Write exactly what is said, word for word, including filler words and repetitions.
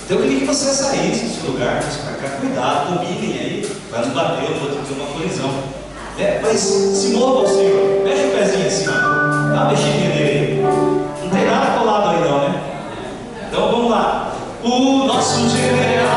Então eu queria que você saísse do seu lugar, fosse para cá, cuidado, combinem aí, para não bater, eu vou ter uma colisão. É, mas se mova o Senhor, mexe o pezinho assim, ó. Dá uma mexidinha nele aí. Não tem nada colado aí não, né? Então vamos lá. O nosso general.